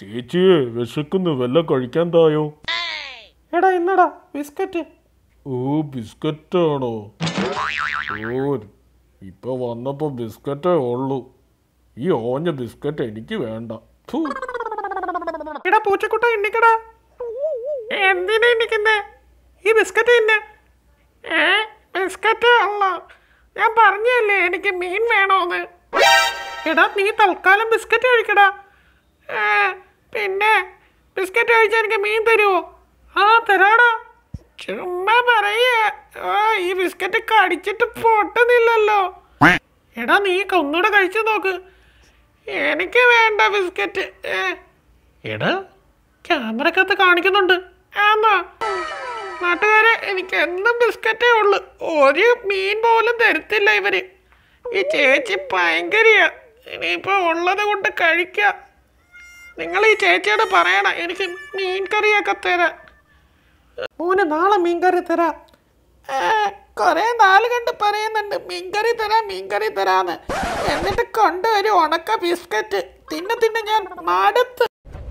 ചേച്ചിയെ വിശക്കുന്നു, വല്ല കഴിക്കാൻ തായോ? എടാ ഇന്നടാ ബിസ്ക്കറ്റ്. ഓ ബിസ്ക്കറ്റാണോ? ഓ ഇപ്പൊ വന്നപ്പോ ബിസ്ക്കറ്റേ ഉള്ളൂ. ഈ ഓഞ്ഞ ബിസ്ക്കറ്റ് എനിക്ക് വേണ്ട. എടാ പൂച്ചക്കുട്ട എണ്ണിക്കടാ. എന്തിനാ എണ്ണിക്കുന്നേ? ഈ ബിസ്ക്കറ്റ് തന്നെ. ബിസ്ക്കറ്റ് അല്ല, ഞാൻ പറഞ്ഞല്ലേ എനിക്ക് മീൻ വേണോന്ന്. എടാ നീ തൽക്കാലം ബിസ്ക്കറ്റ് കഴിക്കടാ. പിന്നെ ബിസ്ക്കറ്റ് കഴിച്ചാൽ എനിക്ക് മീൻ തരുമോ? ആ തരാടാ. ചുമ്മാ പറയേ. ഈ ബിസ്ക്കറ്റ് കടിച്ചിട്ട് പൊട്ടുന്നില്ലല്ലോ. എടാ നീ ഒന്നുകൂടെ കഴിച്ചു നോക്ക്. എനിക്ക് വേണ്ട ബിസ്ക്കറ്റ്. എടാ ക്യാമറക്കകത്ത് കാണിക്കുന്നുണ്ട്. ആന്നാ നാട്ടുകാരെ, എനിക്ക് എന്നും ബിസ്ക്കറ്റേ ഉള്ളു. ഒരു മീൻ പോലും തരത്തില്ല ഇവര്. ഈ ചേച്ചി ഭയങ്കരയാ. ഇനിയിപ്പോ ഉള്ളത് കൊണ്ട് കഴിക്കാം. നിങ്ങൾ ഈ ചേച്ചിയോട് പറയണം എനിക്ക് മീൻ കറിയൊക്കെ തരാം. മോന് നാളെ മീൻകറി തരാം. കൊറേ നാൾ കണ്ട് പറയുന്നുണ്ട് മീൻകറി തരാം മീൻകറി തരാന്ന്. എന്നിട്ട് കൊണ്ടുവരും ഉണക്ക ബിസ്ക്കറ്റ്. തിന്നെ ഞാൻ മടുത്ത്.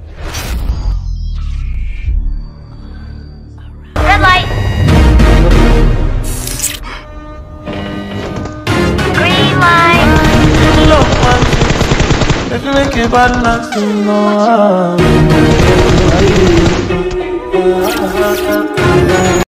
If you make it bad enough to know